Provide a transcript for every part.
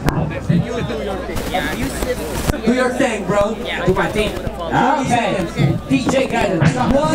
Then you do your thing. Yeah, you sit. Do your thing, bro. Yeah, do my thing. Okay. DJ guidance.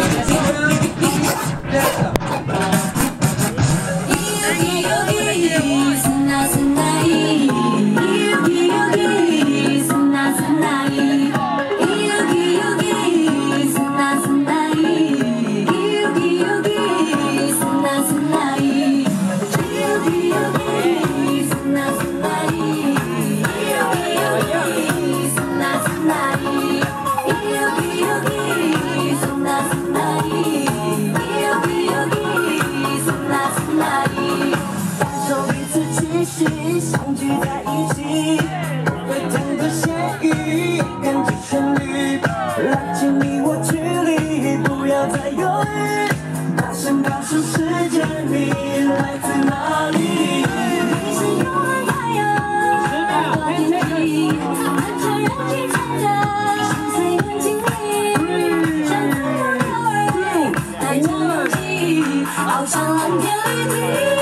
相聚在一起，回荡的咸鱼，感觉旋律，拉近你我距离，不要再犹豫，大声告诉世界你来自哪里。你是永恒太阳，我的你，看着人间长着，心碎跟经历，像自由鸟儿飞，带着勇气，翱翔蓝天绿地。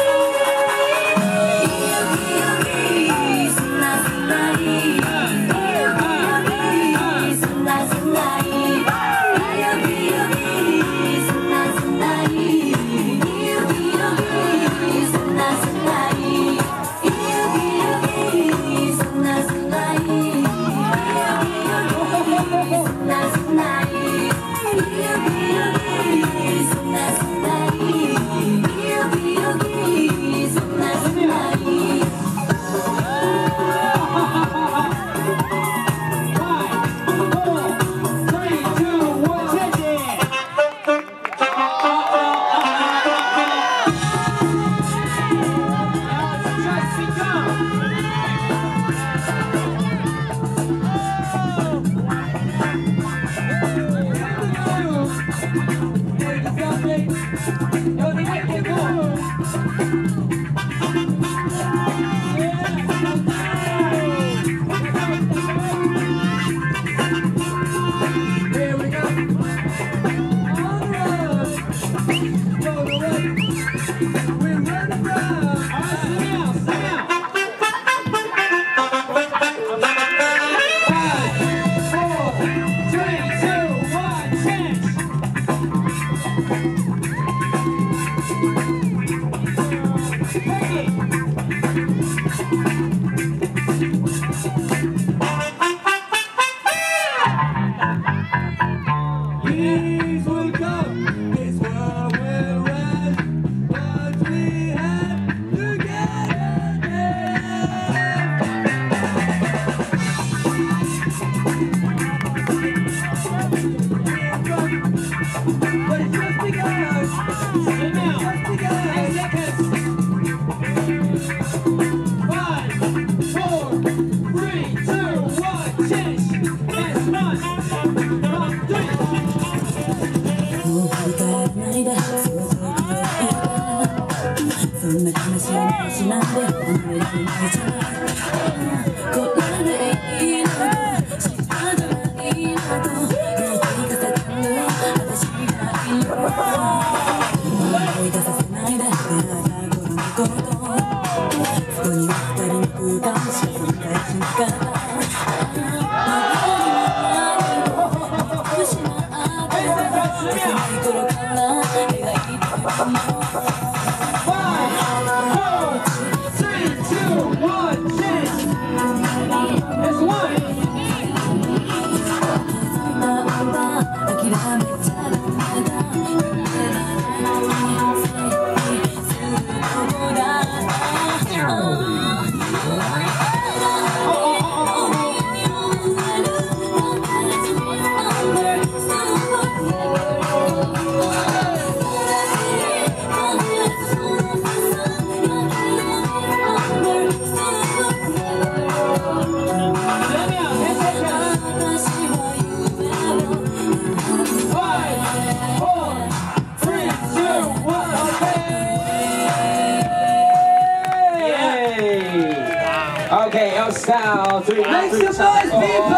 Okay, Allstyle, 3, make some noise, people!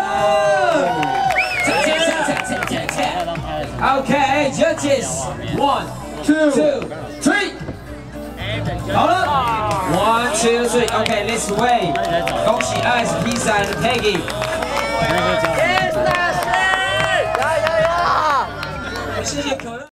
Okay, judges, 1, 2, 3. 好了 ，1 2 3，OK，let's wait。恭喜 Ice Pizza and Piggy。谢谢可乐。